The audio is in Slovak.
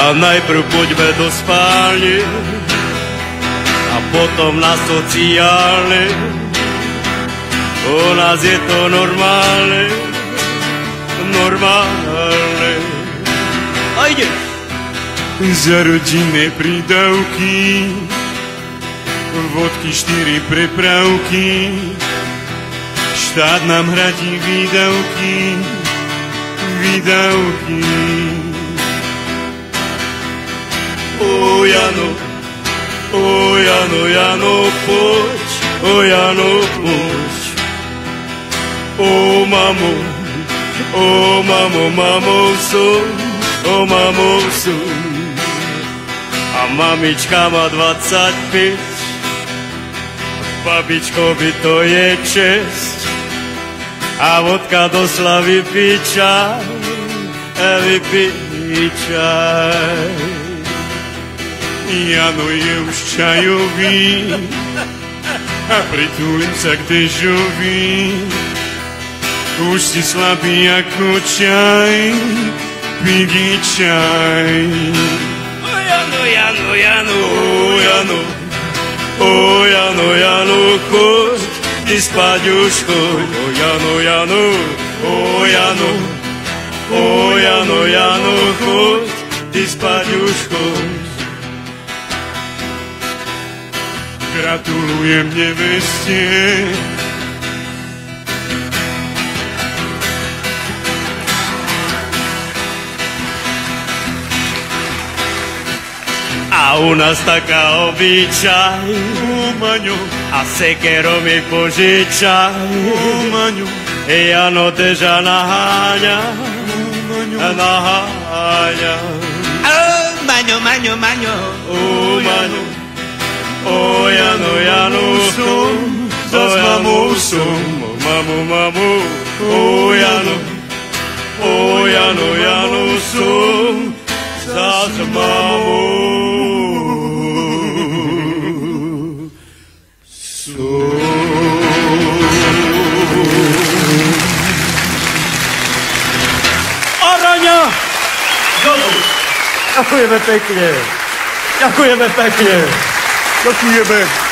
A najprv poďme do spálne a potom na sociálne. U nás je to normálne, normálne. A ide! Za rodinné prídavky, vodky 4 prepravky, štát nám hradí výdavky, výdavky. O Jano, Jano, poď, o Jano, poď. O mamo, mamo som, o mamo som. A mamička má 25, babičkovi to je česť. A vodka do slavy pičaj, vypičaj. Jano je už čajový a pritúlim sa k dežovi. Už si slabý ako čaj, pidi čaj. O Jano, choď, ty spať už choď. O Jano, choď, ty spať už choď. Gratulujem neveste, a u nás taká obyčaj, Maňo, a sekero mi požičaj. Maňo, Jano teža naháňa, Maňo, naháňa. Maňo. O Maňo, o Jano som, zas mamou som. Mamo, o Jano som, zas mamou. Araňa! Ďakujeme pekne. Ďakujeme.